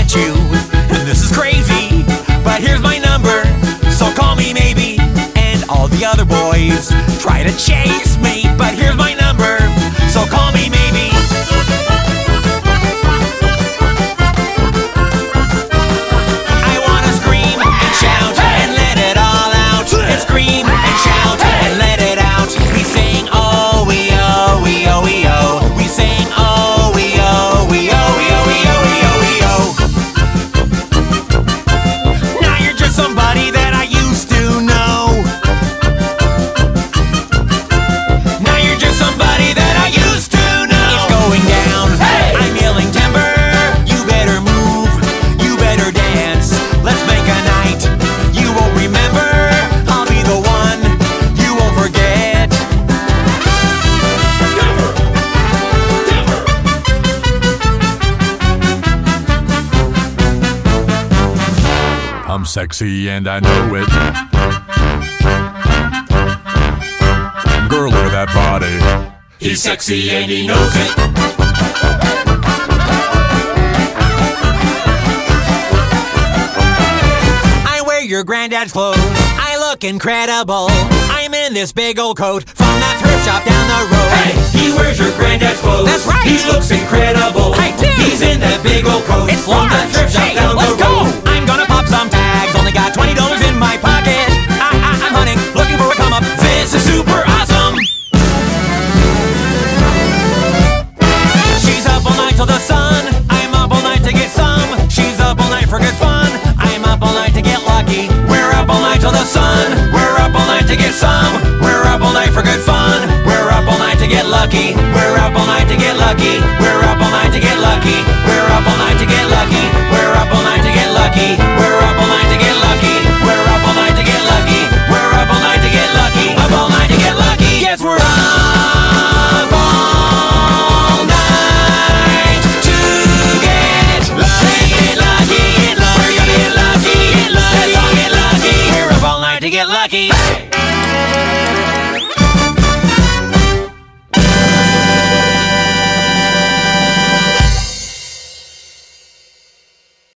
want you, and this is crazy, but here's my number, so call me maybe. And all the other boys try to chase me, but here's my number, so call me maybe. I wanna scream and shout and let it all out, and scream and shout and let it out. We sing oh we oh we oh we oh. We sing oh we oh we oh we oh we oh we oh we oh. Now you're just somebody that I used to know. Now you're just somebody that I used to know. It's going down. Hey! I'm yelling timber. You better move. You better dance. Let's make a night you won't remember. I'll be the one you won't forget. Timber. Timber. I'm sexy and I know it. Girl, look at that body. He's sexy and he knows it. I wear your granddad's clothes. I look incredible. I'm in this big old coat from that thrift shop down the road. Hey, he wears your granddad's clothes. That's right. He looks incredible. I do. He's in that big old coat. It's from that large. thrift shop Hey, down let's the road. go. I'm gonna pop some tags. Only got $20 in my pocket. I'm hunting, looking for a come up. This is super awesome. She's up all night till the sun. I'm up all night to get some. She's up all night for good fun. I'm up all night to get lucky. We're up all night till the sun. We're up all night to get some. We're up all night for good fun. We're up all night to get lucky. We're up all night to get lucky. We're up all night to get lucky. We're up all night to get lucky. We're up all night to get lucky. We're up all night to get lucky. We're up all night to get lucky. We're up all night to get lucky. Up all night to get lucky. Yes, we're up all night to get lucky. Get lucky. Get lucky. We're gonna get lucky. Get lucky. Let's all get lucky. We're up all night to get lucky.